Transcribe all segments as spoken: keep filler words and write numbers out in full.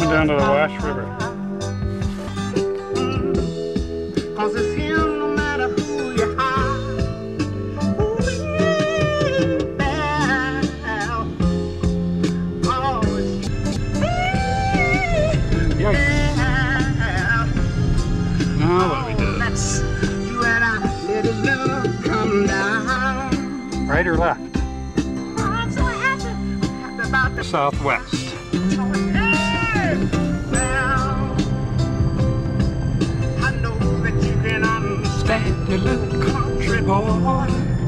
down to the Wash River. Cause it's him no matter who you are. Yikes. Now what do we do? You and I let his love come down. Right or left? I'm so happy, happy about the Southwest. Stand your little country boy.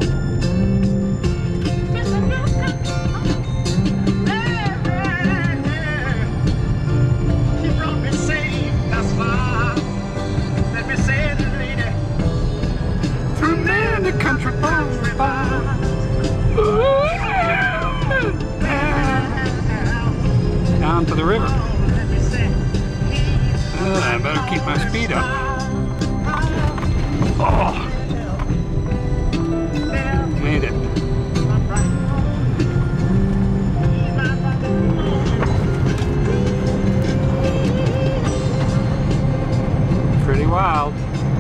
He brought me safe thus far. Let me say it, lady. Through many country boys by. Down to the river. Oh, I better keep my speed up. Oh, made it. Pretty wild.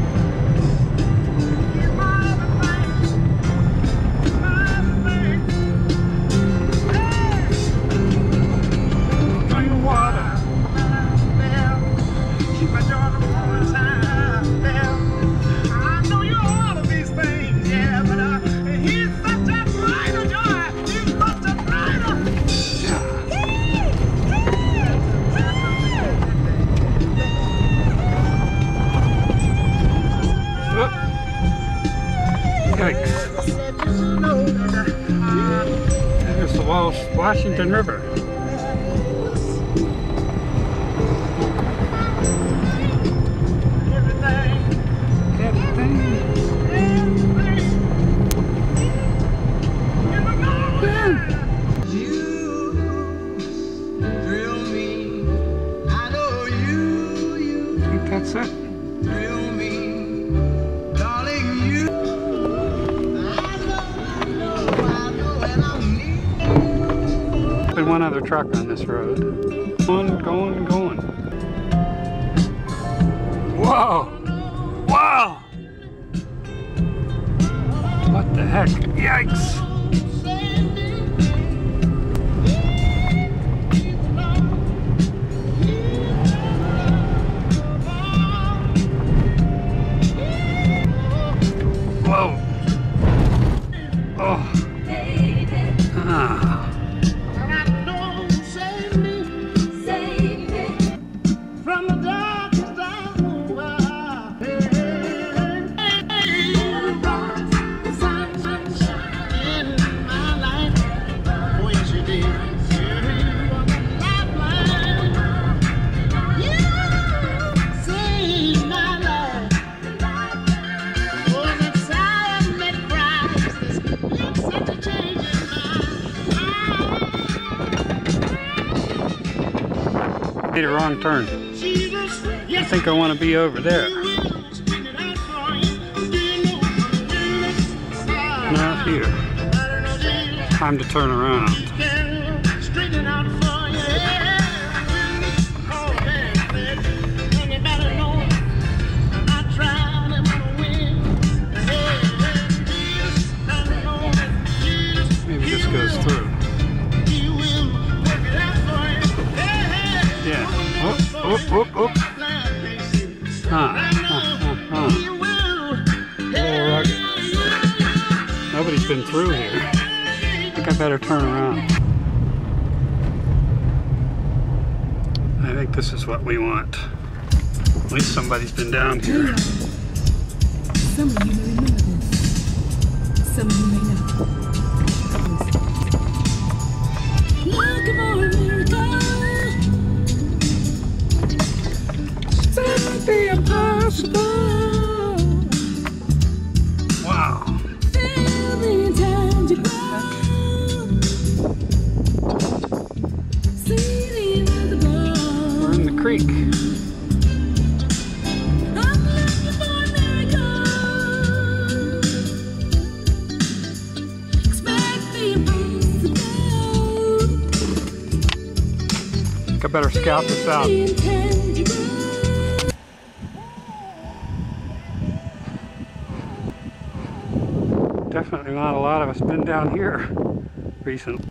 Drink water. There's the Washington River. Everything. Everything. You thrill me. I know you, you I think that's it. thrill me. Darling, you. Been one other truck on this road. Going, going, going. Whoa! Wow! What the heck? Yikes! Whoa! Oh! Ah! Made a wrong turn. I think I want to be over there. Not here. Time to turn around. Maybe this goes through. Yeah. Oop, oop, oop, oop. Huh, huh, huh, huh. A little rugged. Nobody's been through here. I think I better turn around. I think this is what we want. At least somebody's been down here. Some of you may remember this. Some of you may not. Looking for a miracle. The impossible. Wow. Every time you go, see the end of the ball. We're in the creek. I'm looking for a miracle. Expect the impossible. think I better scout this out. Definitely not a lot of us been down here recently.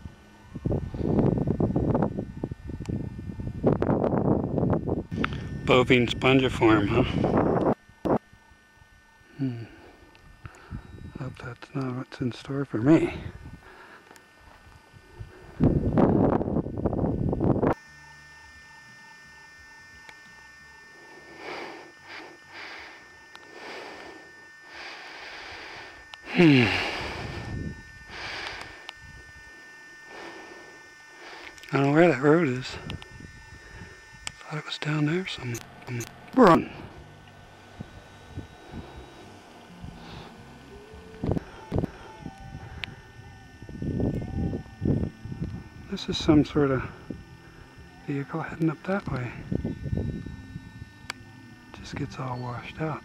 Bovine spongiform, huh? Hmm. Hope that's not what's in store for me. Hmm. I don't know where that road is. Thought it was down there somewhere. We're on. This is some sort of vehicle heading up that way. Just gets all washed out.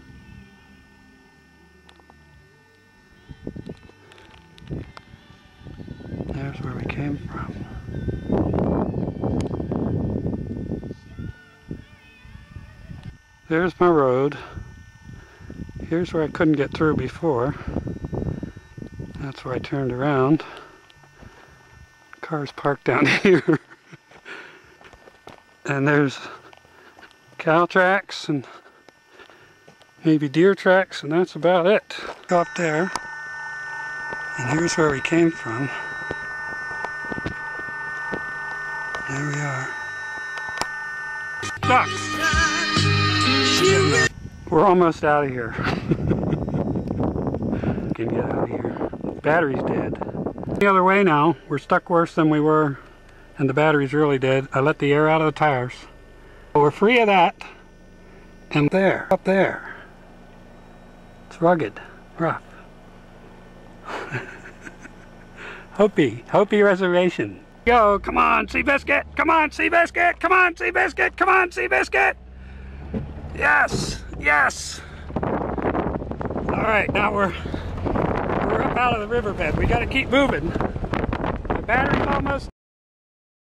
There's where we came from. There's my road. Here's where I couldn't get through before. That's where I turned around. Car's parked down here. And there's cow tracks and maybe deer tracks, and that's about it. Go up there. And here's where we came from. There we are. Ducks! We're almost out of here. Can get out of here. Battery's dead. The other way now. We're stuck worse than we were, and the battery's really dead. I let the air out of the tires. So we're free of that. And there, up there. It's rugged, rough. Hopi, Hopi reservation. Yo, come on, Seabiscuit! Come on, Seabiscuit! Come on, Seabiscuit! Come on, Seabiscuit! Yes, yes. All right, now we're we're up out of the riverbed. We got to keep moving. The battery's almost